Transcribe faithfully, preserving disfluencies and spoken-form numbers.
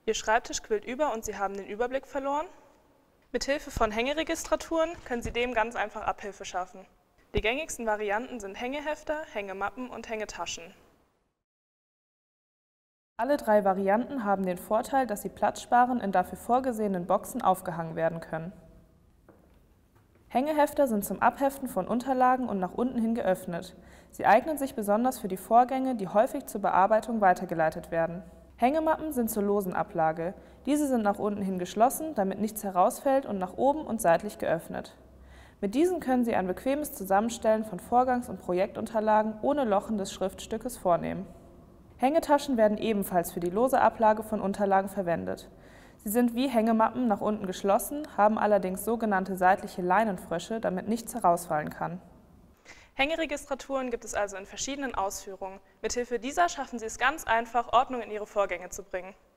Ihr Schreibtisch quillt über und Sie haben den Überblick verloren? Mithilfe von Hängeregistraturen können Sie dem ganz einfach Abhilfe schaffen. Die gängigsten Varianten sind Hängehefter, Hängemappen und Hängetaschen. Alle drei Varianten haben den Vorteil, dass sie Platz sparen in dafür vorgesehenen Boxen aufgehangen werden können. Hängehefter sind zum Abheften von Unterlagen und nach unten hin geöffnet. Sie eignen sich besonders für die Vorgänge, die häufig zur Bearbeitung weitergeleitet werden. Hängemappen sind zur losen Ablage. Diese sind nach unten hin geschlossen, damit nichts herausfällt, und nach oben und seitlich geöffnet. Mit diesen können Sie ein bequemes Zusammenstellen von Vorgangs- und Projektunterlagen ohne Lochen des Schriftstückes vornehmen. Hängetaschen werden ebenfalls für die lose Ablage von Unterlagen verwendet. Sie sind wie Hängemappen nach unten geschlossen, haben allerdings sogenannte seitliche Leinenfrösche, damit nichts herausfallen kann. Hängeregistraturen gibt es also in verschiedenen Ausführungen. Mithilfe dieser schaffen Sie es ganz einfach, Ordnung in Ihre Vorgänge zu bringen.